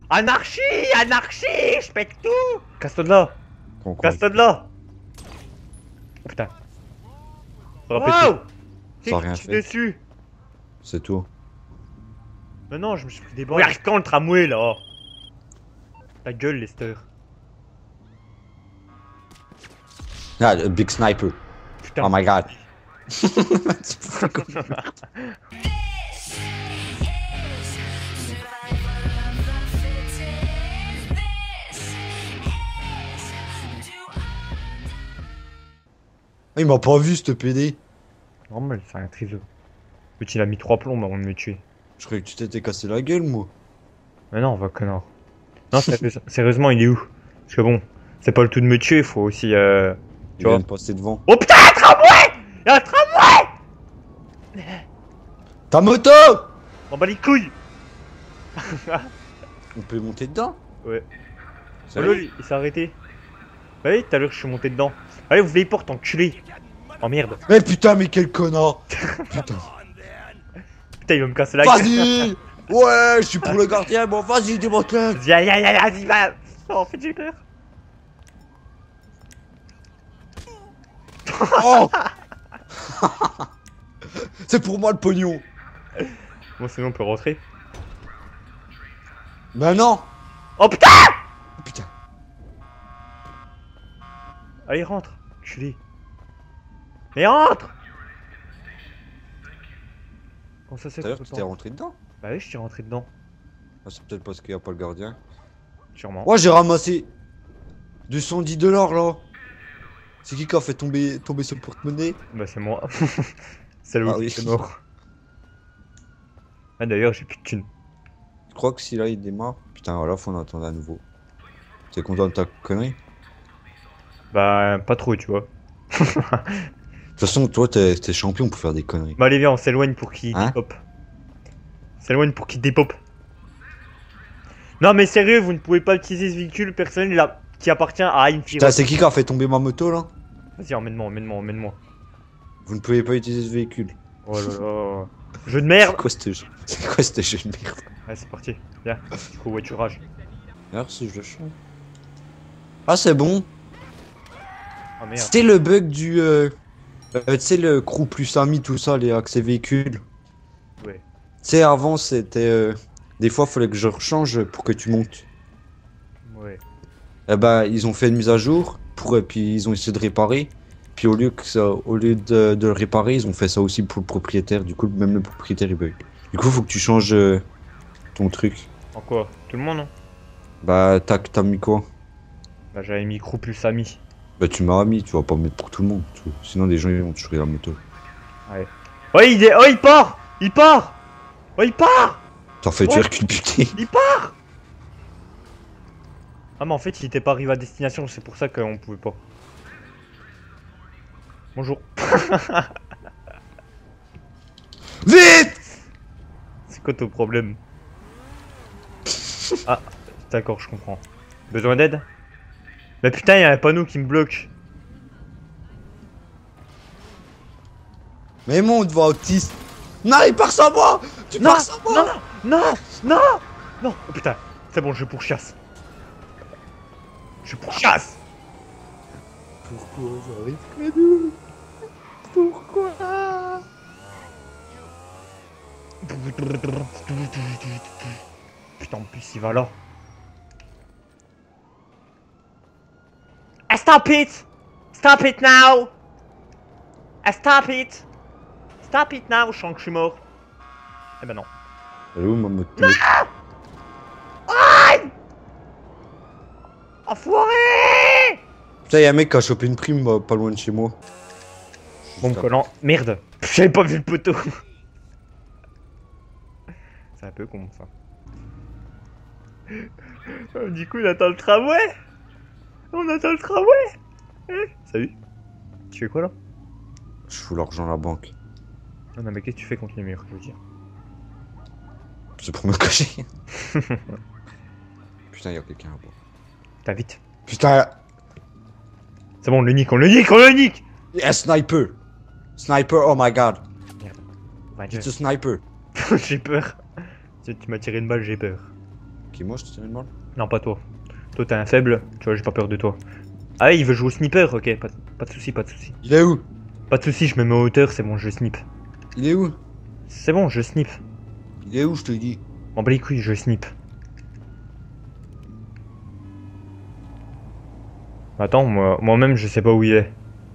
Anarchie! Anarchie! Je pète tout! Casse-toi de là! Casse-toi de là! Oh, putain! Wow! Ça a rien Je suis fait. dessus! C'est tout. Mais non, je me suis pris des balles. Regarde quand le tramway là! Ta gueule, Lester. Ah, le big sniper. Putain. Oh my god. Il m'a pas vu, ce PD. Normal, c'est un triseux. Mais il a mis 3 plombs avant de me tuer. Je croyais que tu t'étais cassé la gueule, moi. Mais non, va connard. Non, sérieusement, il est où? Parce que bon, c'est pas le tout de me tuer, faut aussi Tu viens de passer devant. Oh putain, un tramway! Y'a un tramway! Ta moto! On bat les couilles! On peut monter dedans? Ouais. Ça Oh lol, il s'est arrêté. Bah oui, tout à l'heure je suis monté dedans. Allez, vous les portes, enculé! Oh merde! Mais putain, mais quel connard! Putain. Putain, il va me casser la gueule! Vas-y! Ouais, je suis pour le gardien, bon, vas-y, démonte-le! Vas-y, va! Oh, en fait, j'ai peur! Oh! C'est pour moi le pognon! Bon, sinon on peut rentrer. Bah non! Oh putain! Putain. Allez, rentre, enculé. Mais rentre! Comment ça c'est Tout à l'heure, tu t'es rentré dedans? Bah oui, je suis rentré dedans. Ah, c'est peut-être parce qu'il n'y a pas le gardien. Sûrement. Ouais, j'ai ramassé 210 $ là. C'est qui a fait tomber ce porte-monnaie? Bah c'est moi. C'est le Ah oui. qui est mort. Ah d'ailleurs, j'ai plus de thunes. Je crois que si là il démarre. Putain, voilà, faut en attendre à nouveau. T'es content de ta connerie? Bah pas trop, tu vois. De toute façon, toi, t'es champion pour faire des conneries. Bah allez, viens, on s'éloigne pour qu'il Hein? dépop. S'éloigne pour qu'il dépop. Non mais sérieux, vous ne pouvez pas utiliser ce véhicule personnel là, qui appartient à Infinity. Putain, c'est qui a fait tomber ma moto là? Vas-y, emmène-moi. Vous ne pouvez pas utiliser ce véhicule. Oh là là. Jeu de merde. C'est quoi ce jeu de merde? Allez, c'est parti. Viens, covoiturage. Merci, je le chante. Ah, c'est bon. Oh merde. C'était le bug du. Tu sais, le crew plus ami, tout ça, les accès véhicules. Ouais. Tu sais, avant, c'était. Des fois, fallait que je rechange pour que tu montes. Ouais. Eh ben, ils ont fait une mise à jour, puis ils ont essayé de réparer. Puis au lieu de le réparer, ils ont fait ça aussi pour le propriétaire. Du coup, même le propriétaire, il bug. Du coup, faut que tu changes ton truc. En quoi? Tout le monde, non? Bah, t'as mis quoi? Bah j'avais mis crew plus ami. Bah, tu m'as mis, tu vas pas mettre pour tout le monde. Sinon, des gens, ils vont te chourer la moto. Ouais. Oh, oh, il part! Il part! Oh, il part! T'en fais tuer qu'une putain. Il part! Ah mais en fait il était pas arrivé à destination, c'est pour ça qu'on pouvait pas. Bonjour. Vite! C'est quoi ton problème? Ah, d'accord, je comprends. Besoin d'aide? Mais putain, y'a un panneau qui me bloque. Mais monte, va autiste. Non, il part sans moi! Tu pars sans moi! Non! Oh putain, c'est bon, je pourchasse. Je pourchasse! Pourquoi ça arrive près de nous? Pourquoi? Putain, en plus il va là. Stop it! Stop it now! Stop it! Stop it now! Je sens que je suis mort. Eh ben non. Elle est où ma moto? Aïe! Enfoiré! Putain, y'a un mec qui a chopé une prime pas loin de chez moi. Bon collant. Merde! J'avais pas vu le poteau. C'est un peu con ça. Du coup, on attend le tramway! On attend le tramway! Salut! Tu fais quoi là? Je fous l'argent à la banque. Non, mais qu'est-ce que tu fais contre les murs, je veux dire? C'est pour me cacher. Putain, y'a quelqu'un là-bas. T'as vite. Putain! C'est bon, on le nique, on le nique, on le nique! Yes, sniper! Sniper, oh my god! Merde. It's a sniper! J'ai peur. Tu m'as tiré une balle, j'ai peur. Qui moi je te tire une balle? Non, pas toi. Toi, t'es un faible. Tu vois, j'ai pas peur de toi. Ah, il veut jouer au sniper. Ok, pas de soucis, pas de soucis. Il est où? Pas de soucis, je me mets en hauteur, c'est bon, je snip. Il est où? C'est bon, je snip. Il est où, je te dis? M'en bats les couilles, je snip. Attends, moi-même, je sais pas où il est.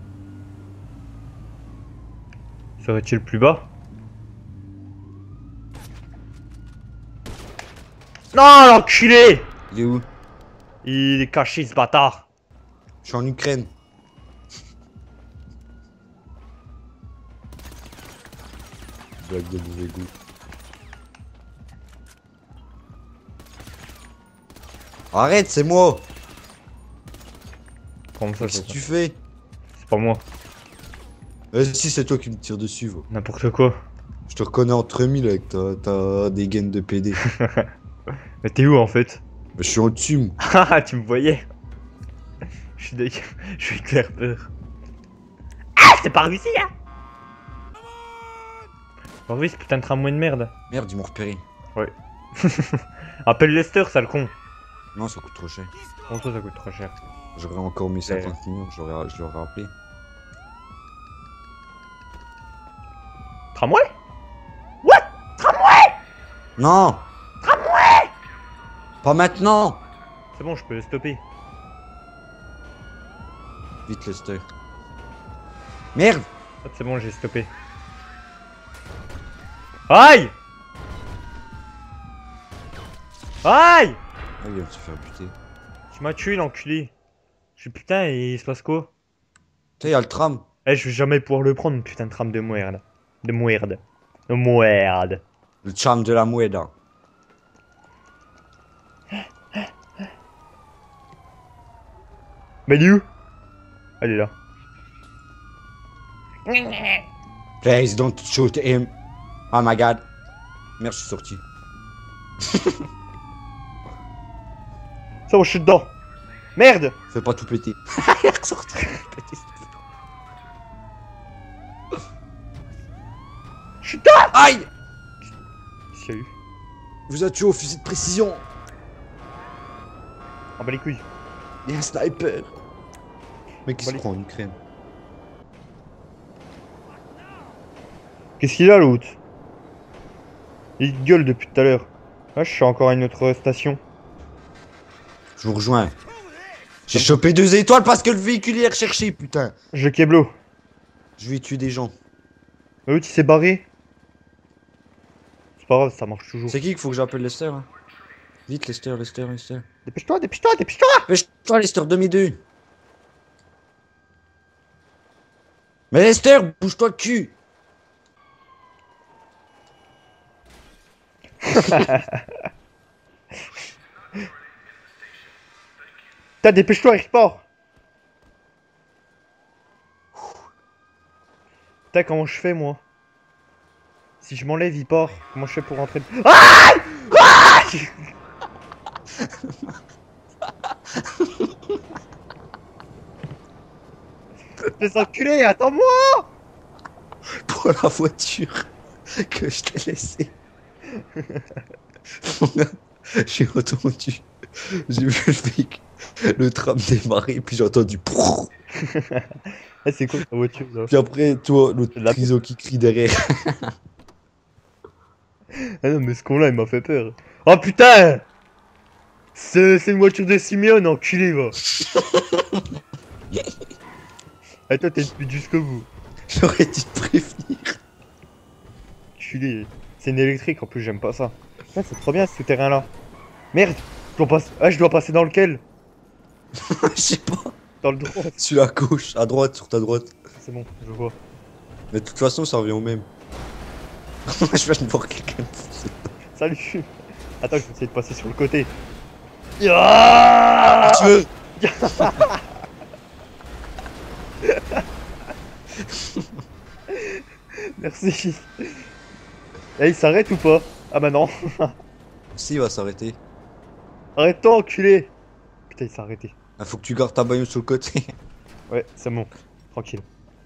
Serait-il plus bas? Non, l'enculé! Il est où? Il est caché, ce bâtard. Je suis en Ukraine. Blague de mauvais goût. Arrête, c'est moi! Comment ça, Qu'est-ce c'est que ça? tu fais? C'est pas moi. Si, c'est toi qui me tires dessus, va. N'importe quoi. Je te reconnais entre mille avec ta dégaine de PD. Mais t'es où en fait? Je suis en dessus, moi. Ah, tu me voyais? Je suis dégueu. Je vais faire peur. Ah, c'est pas réussi, hein? Pas réussi, ce putain de tramway de merde. Merde, ils m'ont repéré. Ouais. Appelle Lester, sale con. Non, ça coûte trop cher. Bon, toi, ça coûte trop cher. J'aurais encore mis 50 millions, je l'aurais rappelé. Tramway? What? Tramway? Non! Tramway? Pas maintenant! C'est bon, je peux le stopper. Vite, Lester. Merde! Hop, c'est bon, j'ai stoppé. Aïe! Aïe! Ah, il vient de se faire buter. Tu m'as tué, l'enculé. Je suis putain, et il se passe quoi? Putain, y'a le tram. Eh, je vais jamais pouvoir le prendre, putain de tram de merde. De merde. De merde. Le tram de la Mueda. Mais il est où? Elle est là. Please don't shoot him. Oh my god. Merde, je suis sorti. Ça, bon, je suis dedans. Merde! Fais pas tout péter. Il est ressorti. Je suis dedans! Aïe! Qu'est-ce qu'il y a eu? Il vous a tué au fusil de précision. Ah bah les couilles. Il y a un sniper. Mais qui se Bah, prend en Ukraine? Qu'est-ce qu'il a l'autre? Il gueule depuis tout à l'heure. Ah, je suis encore à une autre station. Je vous rejoins. J'ai chopé 2 étoiles parce que le véhicule est recherché, putain. Je keblo. Je vais tuer des gens. L'autre il s'est barré. C'est pas grave, ça marche toujours. C'est qui qu'il faut que j'appelle Lester hein? Vite, Lester. Dépêche-toi, dépêche-toi, dépêche-toi! Dépêche-toi, Lester, demi-deux. Mais Lester, bouge-toi le cul. Putain, dépêche-toi, il repart! Putain, comment je fais moi? Si je m'enlève, il part. Comment je fais pour rentrer? Ah! Ah! Fais enculer, attends-moi! Pour la voiture que je t'ai laissée. J'ai entendu. J'ai vu le véhicule, le tram démarrer, puis j'ai entendu. Ah, c'est quoi ta voiture là? Puis après, toi, le La- triso qui crie derrière. Ah non, mais ce con là, il m'a fait peur. Oh putain! C'est une voiture de Simeone, enculé, va! Ah, toi, t'es speed jusqu'au bout. J'aurais dû te prévenir. Enculé. C'est une électrique en plus, j'aime pas ça. Ah, c'est trop bien ce souterrain là. Merde! Je dois passer dans lequel? Je sais pas. Dans le droit. Sur la gauche, à droite, sur ta droite. C'est bon, je vois. Mais de toute façon, ça revient au même. Je viens de voir quelqu'un. Salut! Attends, je vais essayer de passer sur le côté. Ya! Tu veux? Merci. Eh, il s'arrête ou pas? Ah bah non. Si, il va s'arrêter. Arrête-toi, enculé! Putain, il s'est arrêté. Ah, faut que tu gardes ta bagnole sur le côté. Ouais, c'est bon. Tranquille.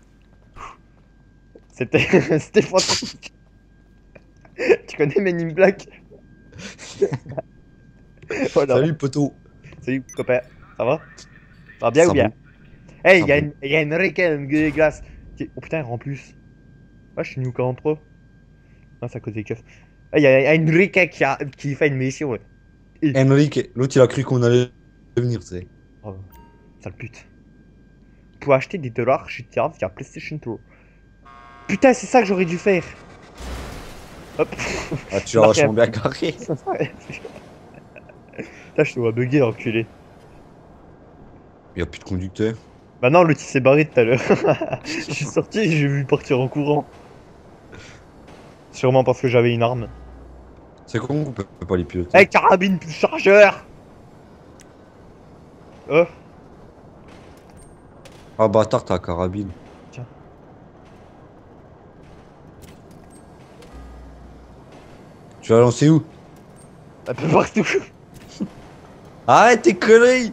C'était c'était fantastique. Tu connais Men in Black? Voilà. Salut, poteau. Salut, copain. Ça va? Ça va bien Ça ou bien? va. Hey, Ça va. il y a une requin de glace. Oh putain, elle rend plus. Ah, je suis new 43. Ah, c'est à cause des keufs. Ah, il y a une requin qui fait une mission. Ouais. Et... Enrique, l'autre il a cru qu'on allait venir, tu sais. Oh, sale pute. Pour acheter des dollars, je tiens via PlayStation 2. Putain, c'est ça que j'aurais dû faire. Hop. Ah, tu J'ai l'as marqué un vachement bien prix. carré. Putain, je te vois bugger, enculé. Il n'y a plus de conducteur. Bah non, l'autre il s'est barré tout à l'heure. Je suis sorti et j'ai vu partir en courant. Sûrement parce que j'avais une arme. C'est con qu'on peut pas les piloter. Hey, carabine plus chargeur! Oh, Ah, bâtard, t'as la carabine. tiens. Tu vas lancer où? Un peu partout. Arrête tes conneries!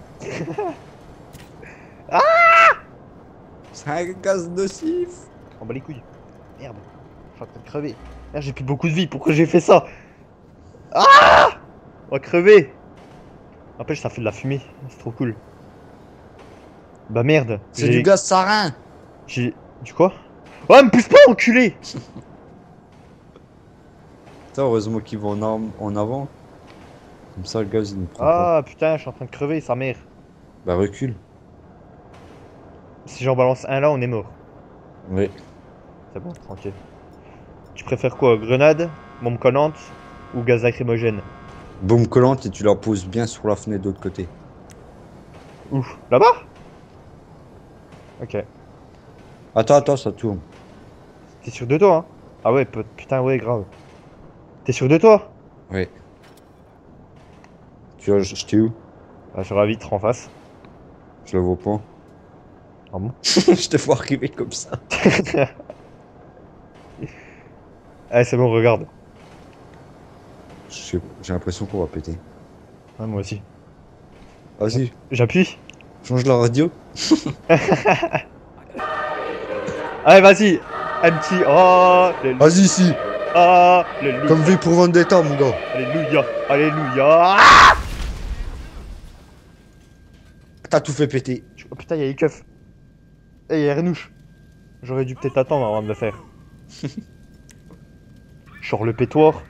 Ah! C'est un gaz nocif! On bat les couilles. Merde. Je suis en train de crever. Merde, j'ai plus beaucoup de vie. Pourquoi j'ai fait ça? Ah! On va crever. N'empêche, ça fait de la fumée. C'est trop cool. Bah merde. C'est du gaz sarin! J'ai... Du quoi? Oh, me pousse pas, enculé! Putain, heureusement qu'ils vont en avant. Comme ça, le gaz il ne prend pas. Ah putain, je suis en train de crever, sa mère. Bah, recule. Si j'en balance un là, on est mort. Oui. C'est bon, tranquille. Tu préfères quoi? Grenade, bombe collante ou gaz lacrymogène? Bombe collante et tu la poses bien sur la fenêtre de l'autre côté. Où? Là-bas? Ok. Attends, ça tourne. T'es sûr de toi, hein? Ah ouais, putain, ouais, grave. T'es sûr de toi? Ouais. Tu as jeté où? Bah, sur la vitre en face. Je le vois pas. Ah bon? Je te vois arriver comme ça. Allez, c'est bon, regarde. J'ai l'impression qu'on va péter. Ouais, moi aussi. Vas-y, J'appuie? change la radio. Allez, vas-y! Un petit. Oh, Vas-y, ici. ah, le Comme V pour Vendetta, mon gars. Alléluia! Alléluia! Ah. T'as tout fait péter. Oh putain, y'a les keufs. Eh, y'a Renouche. J'aurais dû peut-être attendre avant de le faire. Je sors le pétoir.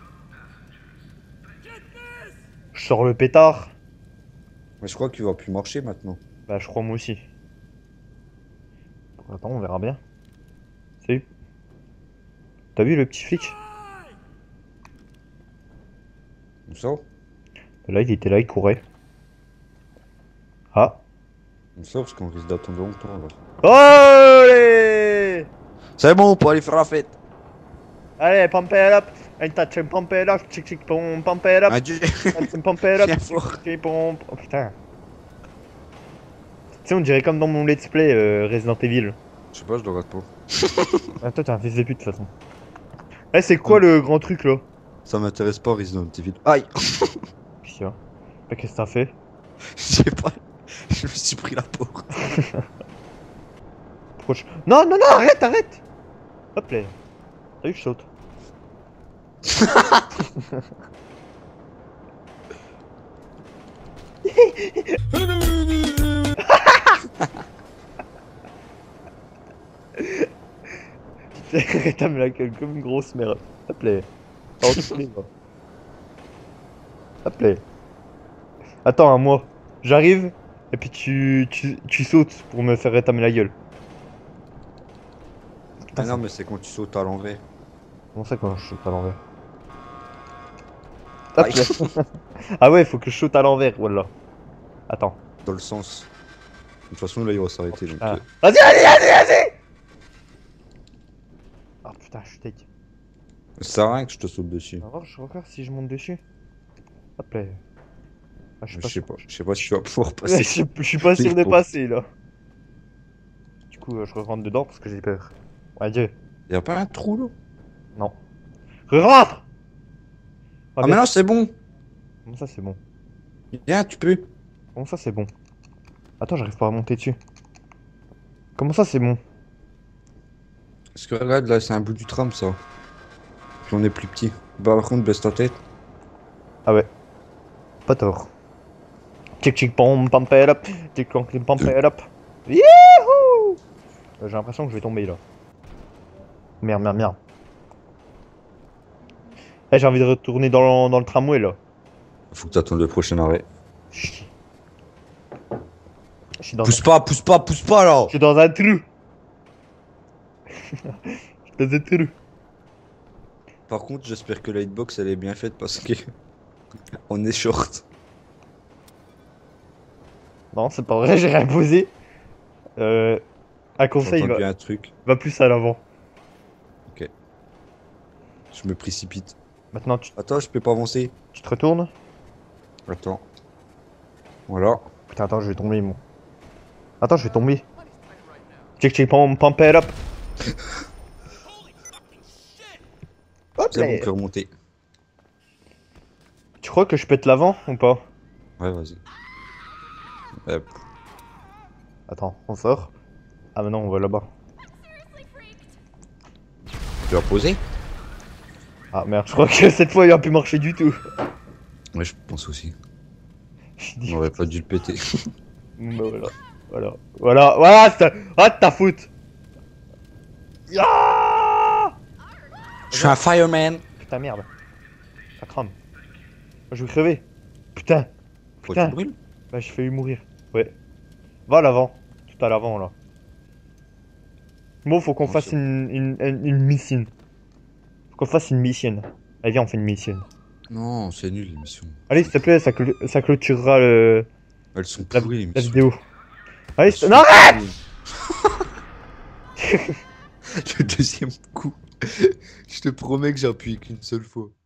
Je sors le pétard. Mais je crois qu'il va plus marcher maintenant. Bah, je crois moi aussi. Attends, on verra bien. Salut. T'as vu le petit flic? Comme ça? Là, il était là, il courait. Ah. Comme ça, parce qu'on risque d'attendre longtemps là. Allez! C'est bon, on peut aller faire la fête. Allez, pump it up. And touch and pump it up. Chick chick pom, pump it up. Adieu. And pump it up. Viens fort. Chick, chick, pom. Oh putain. Tu sais, on dirait comme dans mon let's play Resident Evil. Je sais pas, je le rate pas. Ah, toi, t'es un fils de pute de toute façon. Eh, c'est quoi le grand truc là? Ça m'intéresse pas, Resident Evil. Aïe. Qu'est-ce qu'il y a? Bah, qu'est-ce que t'as fait? Je sais pas. Je me suis pris la porte. Pourquoi je... Non, non, non, arrête, arrête! Hop là. T'as vu, je saute. T'as mis la gueule comme une grosse merde. Hop là. Hop là. Attends, un mois. J'arrive, et puis tu sautes pour me faire rétamer la gueule. Ah non, mais c'est quand tu sautes à l'envers. Comment ça quand je saute à l'envers? Hop Aïe. là. Ah ouais, faut que je saute à l'envers, voilà. Attends. Dans le sens. De toute façon, là, il va s'arrêter. Donc, Ah. Vas-y, vas-y! Ah putain, je suis tech. ça sert à rien que je te saute dessus. On va voir, je regarde si je monte dessus. Hop là. Ah, Je sais pas si tu vas pouvoir je passer. je suis pas sûr de passer là. Du coup, je rentre dedans parce que j'ai peur. Adieu. Y'a pas un trou là? Non. Rentre! Ah, mais non, c'est bon. Comment ça, c'est bon? Viens, tu peux. Comment ça, c'est bon? Attends, j'arrive pas à monter dessus. Comment ça, c'est bon? Parce que regarde, là, c'est un bout du tram, ça. Puis on est plus petit. Bah, par contre, baisse ta tête. Ah ouais. Pas tort. Tic tic pom pam pam up. Tic pom pam pam up. Youhou! J'ai l'impression que je vais tomber là. Merde, merde, merde. Eh, j'ai envie de retourner dans le tramway là. Faut que t'attendes le prochain arrêt. Je suis dans, Pousse pas, pousse pas, pousse pas là. je suis dans un trou. Je suis dans un trou. Par contre, j'espère que la hitbox elle est bien faite parce que on est short. Non, c'est pas vrai, j'ai rien posé. Un conseil, J'entends bien un truc. va plus à l'avant. Ok. Je me précipite. Maintenant, Attends, je peux pas avancer. tu te retournes. Attends. Voilà. Putain, attends, je vais tomber, moi. Attends, je vais tomber. Check, check, pam, pam, pam, up. Hop C'est là. bon, on peut remonter. Tu crois que je pète l'avant ou pas? Ouais, vas-y. Hop. Attends, on sort. Ah, maintenant, on va là-bas. Tu vas poser? Ah, merde, je crois que cette fois, il a pu marcher du tout. Ouais, je pense aussi. Je dis, On aurait pas dû le péter. bah voilà. Voilà. Voilà, voilà, c'est ah, de ta faute. Ya. Je suis un fireman. Putain, merde. Ça crame. Je vais crever. Putain. Pourquoi Putain. tu brûles? Bah, j'ai failli mourir. Ouais. Va à l'avant. Tout à l'avant, là. Bon, faut qu'on Non, fasse c'est une mission. Faut qu'on fasse une mission. Allez, viens, on fait une mission. Non, c'est nul l'émission. Allez, s'il te plaît, ça clôturera Elles sont la, pourries la l'émission. vidéo. Allez, Elles sont non, arrête. pourries. Le deuxième coup. Je te promets que j'ai appuyé qu'une seule fois.